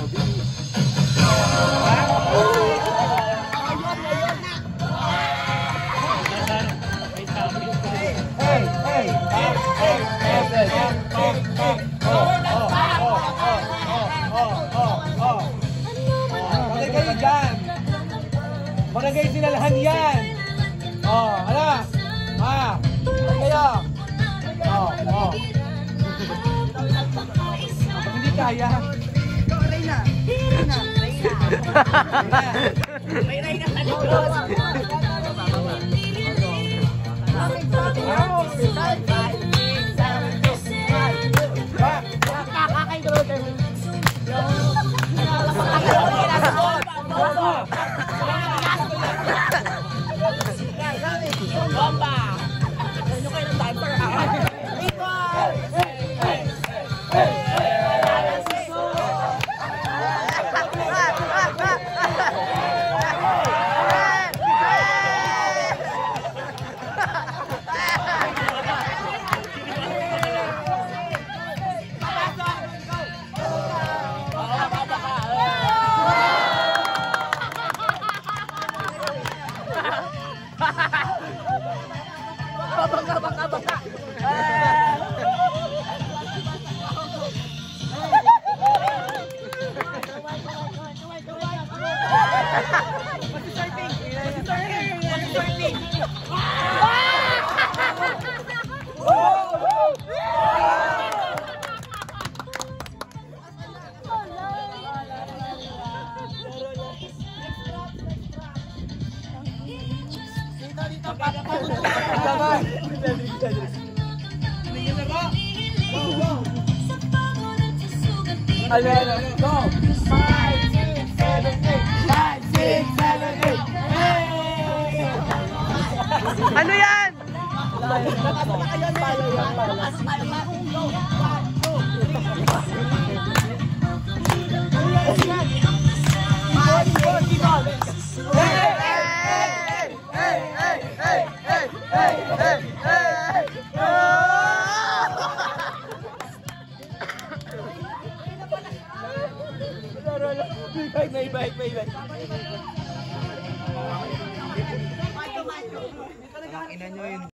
Managay sinalahan yan. Ala. Kayo. Hindi kaya. Reyna. Bomba! Ano kayo ng diaper? Baka. Go! 5, 6, 7, 8. 5, 6, 7, 8. Ano yan? Bye. Ina nyo yun.